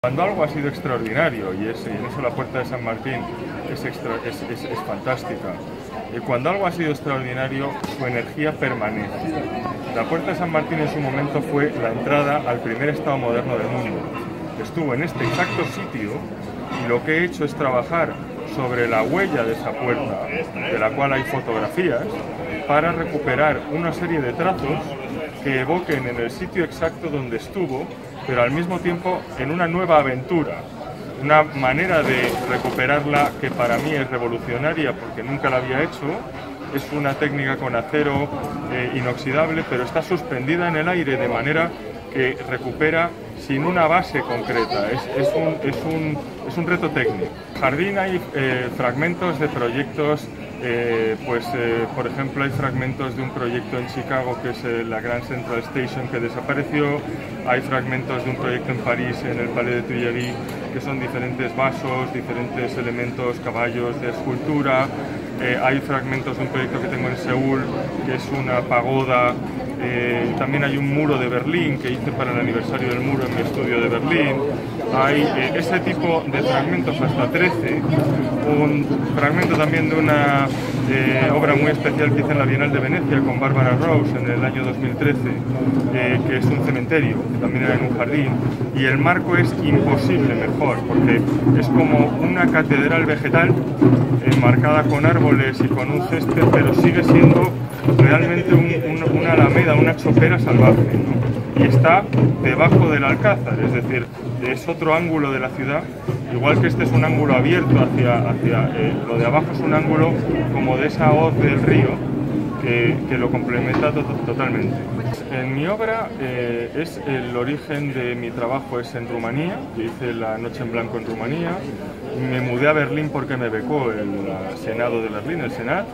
Cuando algo ha sido extraordinario, y en eso la Puerta de San Martín es fantástica, cuando algo ha sido extraordinario, su energía permanece. La Puerta de San Martín en su momento fue la entrada al primer Estado moderno del mundo. Estuvo en este exacto sitio y lo que he hecho es trabajar sobre la huella de esa puerta, de la cual hay fotografías, para recuperar una serie de trazos que evoquen en el sitio exacto donde estuvo, pero al mismo tiempo en una nueva aventura, una manera de recuperarla que para mí es revolucionaria porque nunca la había hecho. Es una técnica con acero inoxidable, pero está suspendida en el aire de manera que recupera sin una base concreta. Es un reto técnico. En el jardín hay fragmentos de proyectos. Por ejemplo, hay fragmentos de un proyecto en Chicago que es la Grand Central Station, que desapareció. Hay fragmentos de un proyecto en París, en el Palais de Tuileries, que son diferentes vasos, diferentes elementos, caballos de escultura. Hay fragmentos de un proyecto que tengo en Seúl, que es una pagoda. También hay un muro de Berlín que hice para el aniversario del muro en mi estudio de Berlín. Hay ese tipo de fragmentos, hasta 13. Un fragmento también de una obra muy especial que hice en la Bienal de Venecia con Barbara Rose en el año 2013, que es un cementerio, que también era en un jardín. Y el marco es imposible mejor, porque es como una catedral vegetal enmarcada con árboles y con un césped, pero sigue siendo realmente una alameda, una chopera salvaje, ¿no? Y está debajo del Alcázar, es decir, es otro ángulo de la ciudad, igual que este es un ángulo abierto hacia lo de abajo es un ángulo como de esa hoz del río que lo complementa totalmente. En mi obra es el origen de mi trabajo es en Rumanía. Yo hice La Noche en Blanco en Rumanía, me mudé a Berlín porque me becó el Senado de Berlín, el Senat.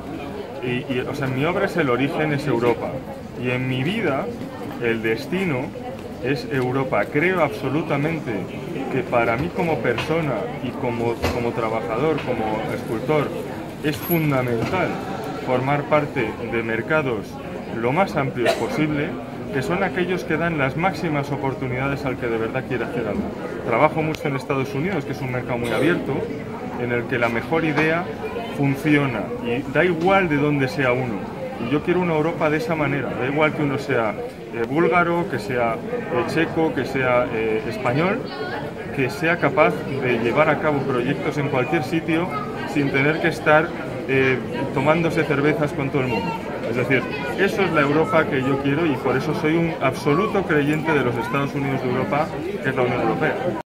O sea, en mi obra es el origen, es Europa, y en mi vida el destino es Europa. Creo absolutamente que para mí como persona y como trabajador, como escultor, es fundamental formar parte de mercados lo más amplios posible, que son aquellos que dan las máximas oportunidades al que de verdad quiere hacer algo. Trabajo mucho en Estados Unidos, que es un mercado muy abierto, en el que la mejor idea funciona y da igual de dónde sea uno. Y yo quiero una Europa de esa manera, da igual que uno sea búlgaro, que sea checo, que sea español, que sea capaz de llevar a cabo proyectos en cualquier sitio sin tener que estar tomándose cervezas con todo el mundo. Es decir, eso es la Europa que yo quiero y por eso soy un absoluto creyente de los Estados Unidos de Europa, que es la Unión Europea.